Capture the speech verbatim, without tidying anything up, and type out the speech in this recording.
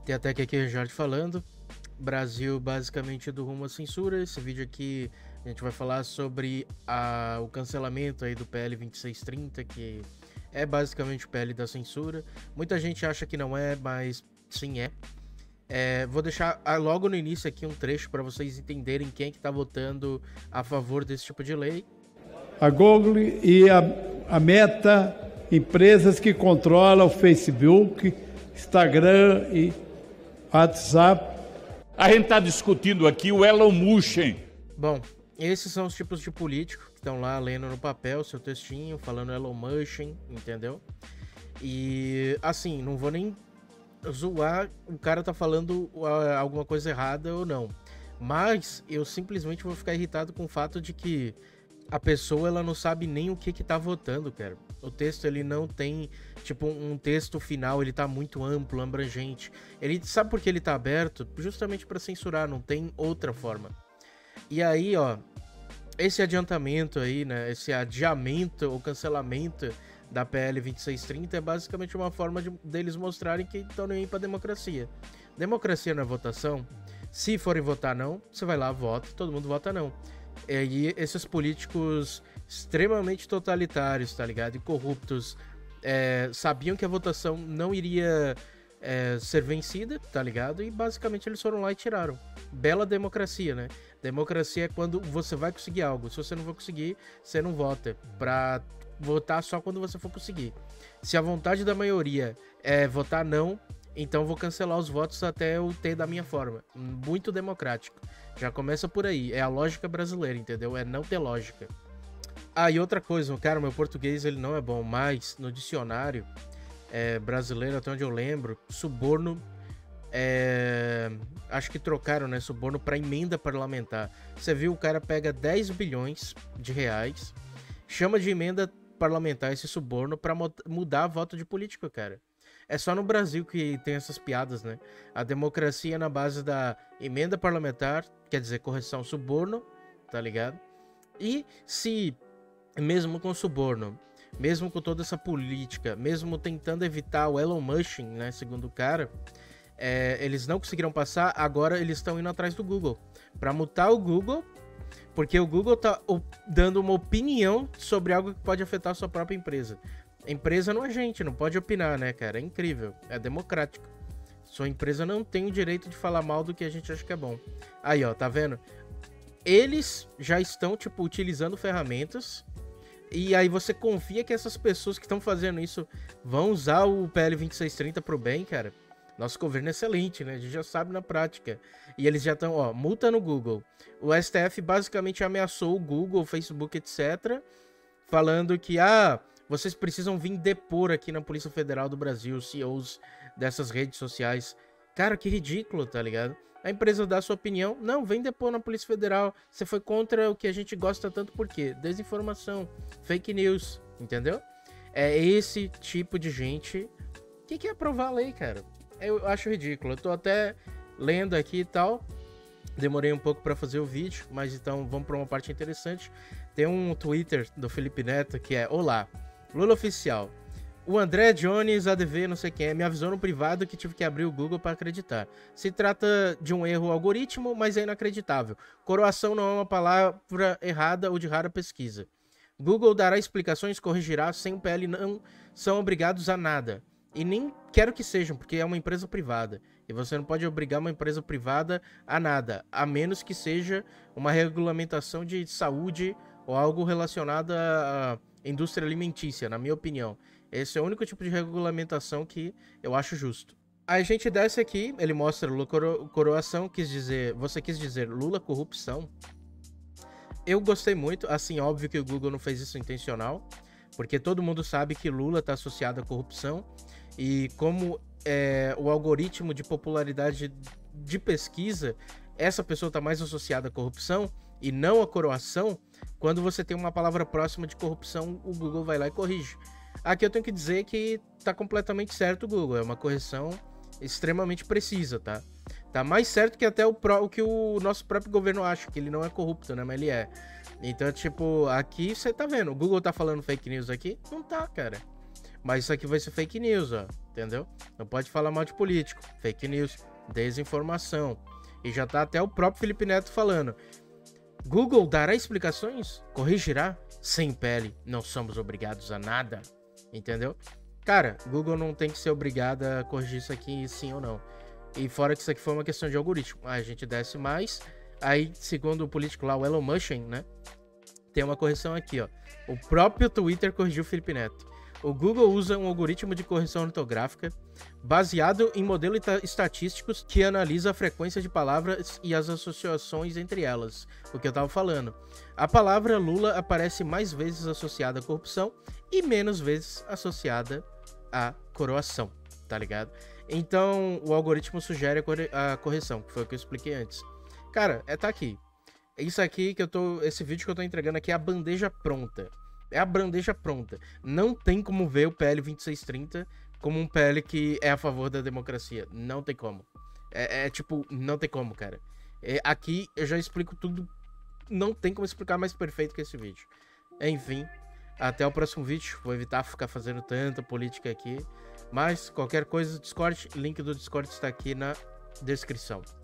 Tem até aqui a Jorge falando. Brasil basicamente do rumo à censura. Esse vídeo aqui a gente vai falar sobre a, o cancelamento aí do P L vinte e seis trinta, que é basicamente o P L da censura. Muita gente acha que não é, mas sim é. É, vou deixar logo no início aqui um trecho para vocês entenderem quem é que tá votando a favor desse tipo de lei. A Google e a, a Meta, empresas que controlam o Facebook, Instagram e WhatsApp. A gente está discutindo aqui o Elon Musk. Bom, esses são os tipos de político que estão lá lendo no papel seu textinho, falando Elon Musk, entendeu? E assim, não vou nem zoar o cara tá falando alguma coisa errada ou não, mas eu simplesmente vou ficar irritado com o fato de que a pessoa ela não sabe nem o que que tá votando, cara. O texto ele não tem tipo um texto final, ele tá muito amplo, abrangente. Ele sabe por que ele tá aberto? Justamente para censurar, não tem outra forma. E aí, ó, esse adiantamento aí, né, esse adiamento ou cancelamento da P L vinte e seis trinta é basicamente uma forma de, deles mostrarem que estão nem aí pra democracia. Democracia não é votação. Se forem votar não, você vai lá, vota, todo mundo vota não. E aí esses políticos extremamente totalitários, tá ligado? E corruptos é, sabiam que a votação não iria é, ser vencida, tá ligado? E basicamente eles foram lá e tiraram. Bela democracia, né? Democracia é quando você vai conseguir algo. Se você não for conseguir, você não vota. Pra votar só quando você for conseguir. Se a vontade da maioria é votar não, então vou cancelar os votos até eu ter da minha forma. Muito democrático. Já começa por aí. É a lógica brasileira, entendeu? É não ter lógica. Ah, e outra coisa, cara, meu português ele não é bom, mas no dicionário é, brasileiro, até onde eu lembro, suborno é... acho que trocaram, né, suborno para emenda parlamentar. Você viu, o cara pega dez bilhões de reais, chama de emenda parlamentar esse suborno para mudar voto de político, cara. É só no Brasil que tem essas piadas, né? A democracia é na base da emenda parlamentar, quer dizer, correção, suborno, tá ligado? E se, mesmo com suborno, mesmo com toda essa política, mesmo tentando evitar o Elon Musk, né, segundo o cara, é, eles não conseguiram passar, agora eles estão indo atrás do Google, para multar o Google, porque o Google tá dando uma opinião sobre algo que pode afetar a sua própria empresa. A empresa não é gente, não pode opinar, né, cara? É incrível, é democrático. Sua empresa não tem o direito de falar mal do que a gente acha que é bom. Aí, ó, tá vendo? Eles já estão, tipo, utilizando ferramentas e aí você confia que essas pessoas que estão fazendo isso vão usar o P L vinte e seis trinta pro bem, cara? Nosso governo é excelente, né? A gente já sabe na prática. E eles já estão, ó, multa no Google. O S T F basicamente ameaçou o Google, o Facebook, etcétera, falando que, ah, vocês precisam vir depor aqui na Polícia Federal do Brasil, os C E Os dessas redes sociais. Cara, que ridículo, tá ligado? A empresa dá sua opinião. Não, vem depor na Polícia Federal. Você foi contra o que a gente gosta tanto, por quê? Desinformação, fake news, entendeu? É esse tipo de gente que quer aprovar a lei, cara. Eu acho ridículo. Eu tô até lendo aqui e tal. Demorei um pouco para fazer o vídeo, mas então vamos para uma parte interessante. Tem um Twitter do Felipe Neto que é: olá, Lula oficial. O André Jones, A D V, não sei quem é, me avisou no privado que tive que abrir o Google para acreditar. Se trata de um erro algoritmo, mas é inacreditável. Coroação não é uma palavra errada ou de rara pesquisa. Google dará explicações, corrigirá, sem o P L não são obrigados a nada. E nem quero que sejam, porque é uma empresa privada. E você não pode obrigar uma empresa privada a nada, a menos que seja uma regulamentação de saúde ou algo relacionado à indústria alimentícia, na minha opinião. Esse é o único tipo de regulamentação que eu acho justo. Aí a gente desce aqui, ele mostra Lula coro coroação, quis dizer, você quis dizer Lula corrupção. Eu gostei muito, assim, óbvio que o Google não fez isso intencional, porque todo mundo sabe que Lula está associado à corrupção, e como é, o algoritmo de popularidade de pesquisa, essa pessoa está mais associada à corrupção e não à coroação, quando você tem uma palavra próxima de corrupção, o Google vai lá e corrige. Aqui eu tenho que dizer que tá completamente certo o Google, é uma correção extremamente precisa, tá? Tá mais certo que até o, pro, o que o nosso próprio governo acha, que ele não é corrupto, né? Mas ele é. Então, tipo, aqui você tá vendo, o Google tá falando fake news aqui? Não tá, cara. Mas isso aqui vai ser fake news, ó, entendeu? Não pode falar mal de político. Fake news, desinformação. E já tá até o próprio Felipe Neto falando. Google dará explicações? Corrigirá? Sem pele, não somos obrigados a nada. Entendeu? Cara, Google não tem que ser obrigada a corrigir isso aqui, sim ou não. E fora que isso aqui foi uma questão de algoritmo. A gente desce mais. Aí, segundo o político lá, o Elon Musk, né? Tem uma correção aqui, ó. O próprio Twitter corrigiu o Felipe Neto. O Google usa um algoritmo de correção ortográfica baseado em modelos estatísticos que analisa a frequência de palavras e as associações entre elas. O que eu tava falando. A palavra Lula aparece mais vezes associada à corrupção e menos vezes associada à coroação, tá ligado? Então, o algoritmo sugere a, corre a correção, que foi o que eu expliquei antes. Cara, é tá aqui. Isso aqui que eu tô... Esse vídeo que eu tô entregando aqui é a bandeja pronta. É a bandeja pronta. Não tem como ver o P L vinte e seis trinta como um P L que é a favor da democracia. Não tem como. É, é tipo, não tem como, cara. É, aqui eu já explico tudo. Não tem como explicar mais perfeito que esse vídeo. Enfim, até o próximo vídeo. Vou evitar ficar fazendo tanta política aqui. Mas, qualquer coisa, Discord, link do Discord está aqui na descrição.